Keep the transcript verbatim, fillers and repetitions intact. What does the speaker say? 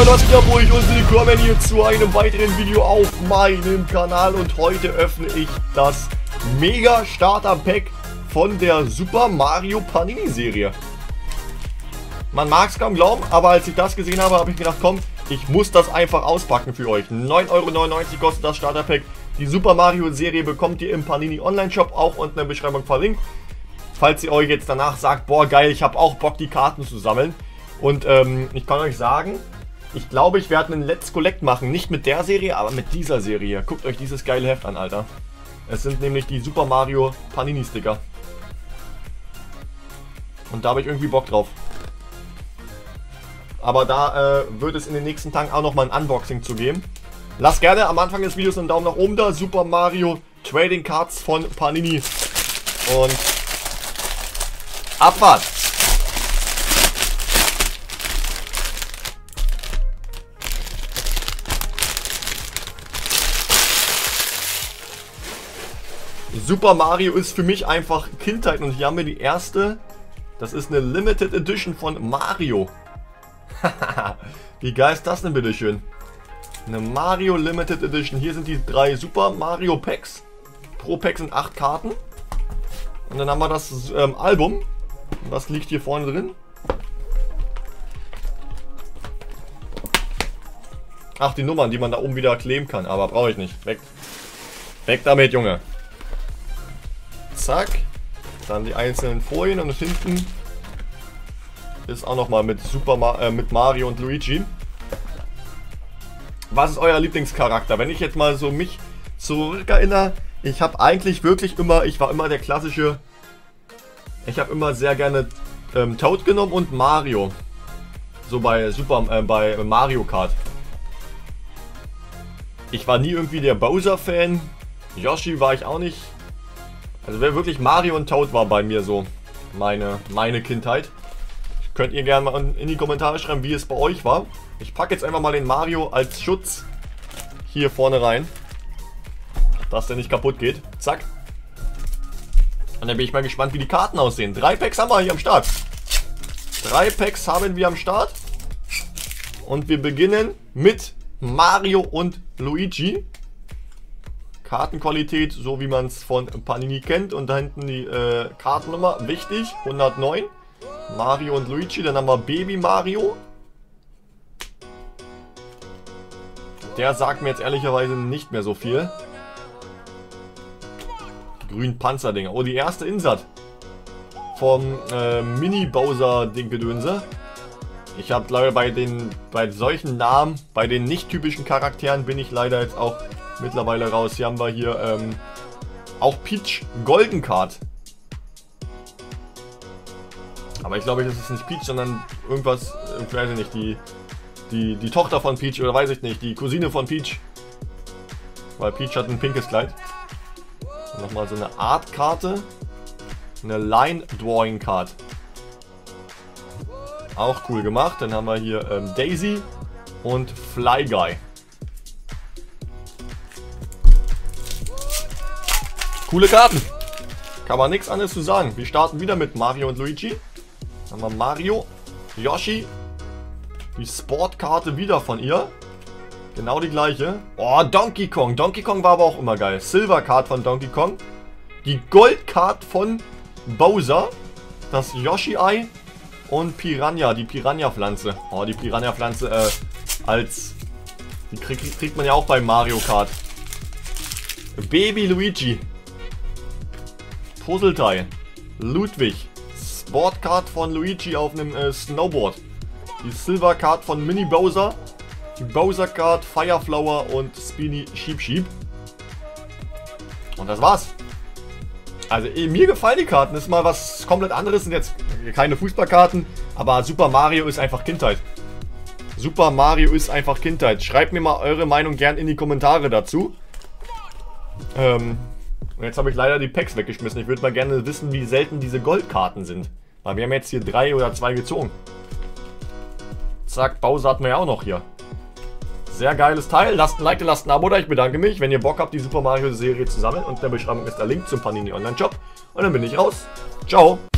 Leute, was geht ab, ruhig und willkommen hier zu einem weiteren Video auf meinem Kanal. Und heute öffne ich das Mega Starter Pack von der Super Mario Panini Serie. Man mag es kaum glauben, aber als ich das gesehen habe, habe ich gedacht, komm, ich muss das einfach auspacken für euch. neun Euro neunundneunzig kostet das Starter Pack. Die Super Mario Serie bekommt ihr im Panini Online Shop, auch unten in der Beschreibung verlinkt. Falls ihr euch jetzt danach sagt, boah geil, ich habe auch Bock, die Karten zu sammeln. Und ähm, ich kann euch sagen, ich glaube, ich werde einen Let's Collect machen. Nicht mit der Serie, aber mit dieser Serie. Guckt euch dieses geile Heft an, Alter. Es sind nämlich die Super Mario Panini Sticker. Und da habe ich irgendwie Bock drauf. Aber da äh, wird es in den nächsten Tagen auch nochmal ein Unboxing zu geben. Lasst gerne am Anfang des Videos einen Daumen nach oben da. Super Mario Trading Cards von Panini. Und Abfahrt! Super Mario ist für mich einfach Kindheit und hier haben wir die erste. Das ist eine Limited Edition von Mario. Wie geil ist das denn bitteschön? Eine Mario Limited Edition. Hier sind die drei Super Mario Packs. Pro Pack sind acht Karten. Und dann haben wir das ähm, Album. Das liegt hier vorne drin. Ach, die Nummern, die man da oben wieder kleben kann. Aber brauche ich nicht. Weg. Weg damit, Junge. Zack. Dann die einzelnen Folien und hinten ist auch nochmal mit Super Ma äh, mit Mario und Luigi. Was ist euer Lieblingscharakter? Wenn ich jetzt mal so mich zurückerinnere, ich habe eigentlich wirklich immer, ich war immer der klassische, ich habe immer sehr gerne ähm, Toad genommen und Mario. So bei Super, äh, bei Mario Kart. Ich war nie irgendwie der Bowser-Fan. Yoshi war ich auch nicht. Also wer wirklich Mario und Toad war bei mir so meine, meine Kindheit. Könnt ihr gerne mal in die Kommentare schreiben, wie es bei euch war. Ich packe jetzt einfach mal den Mario als Schutz hier vorne rein. Dass der nicht kaputt geht. Zack. Und dann bin ich mal gespannt, wie die Karten aussehen. Drei Packs haben wir hier am Start. Drei Packs haben wir am Start. Und wir beginnen mit Mario und Luigi. Kartenqualität, so wie man es von Panini kennt. Und da hinten die äh, Kartennummer, wichtig, hundertneun. Mario und Luigi, dann haben wir Baby Mario. Der sagt mir jetzt ehrlicherweise nicht mehr so viel. Die grünen Panzerdinger. Oh, die erste Insert vom äh, Mini-Bowser-Ding-Gedönse. Ich habe leider bei den, bei solchen Namen, bei den nicht typischen Charakteren bin ich leider jetzt auch mittlerweile raus. Hier haben wir hier ähm, auch Peach Golden Card. Aber ich glaube, das ist nicht Peach, sondern irgendwas, ich weiß nicht, die, die, die Tochter von Peach oder weiß ich nicht, die Cousine von Peach. Weil Peach hat ein pinkes Kleid. Nochmal so eine Art-Karte. Eine Line-Drawing-Card. Auch cool gemacht. Dann haben wir hier ähm, Daisy und Fly Guy. Coole Karten. Kann man nichts anderes zu sagen. Wir starten wieder mit Mario und Luigi. Dann haben wir Mario, Yoshi, die Sportkarte wieder von ihr. Genau die gleiche. Oh, Donkey Kong. Donkey Kong war aber auch immer geil. Silver Card von Donkey Kong. Die Gold Card von Bowser. Das Yoshi Ei. Und Piranha, die Piranha Pflanze. Oh, die Piranha Pflanze äh, als... Die krieg, kriegt man ja auch bei Mario Kart. Baby Luigi. Puzzleteil. Ludwig. Sportcard von Luigi auf einem äh, Snowboard. Die Silver Card von Mini Bowser. Die Bowser Card, Fireflower und Speedy Sheep Sheep. Und das war's. Also eh, mir gefallen die Karten. Das ist mal was komplett anderes. Sind jetzt keine Fußballkarten. Aber Super Mario ist einfach Kindheit. Super Mario ist einfach Kindheit. Schreibt mir mal eure Meinung gern in die Kommentare dazu. Ähm... Und jetzt habe ich leider die Packs weggeschmissen. Ich würde mal gerne wissen, wie selten diese Goldkarten sind. Weil wir haben jetzt hier drei oder zwei gezogen. Zack, Bowser hatten wir ja auch noch hier. Sehr geiles Teil. Lasst ein Like, lasst ein Abo da. Ich bedanke mich. Wenn ihr Bock habt, die Super Mario Serie zu sammeln. Und in der Beschreibung ist der Link zum Panini Online Shop. Und dann bin ich raus. Ciao.